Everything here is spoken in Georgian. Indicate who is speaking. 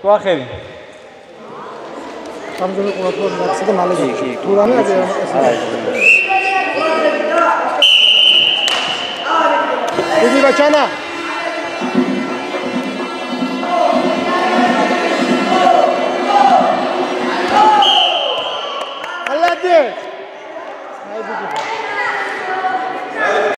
Speaker 1: تو آخری
Speaker 2: همونجوری قرآن مقصد مالکی تورانی از دیدی بچه‌ها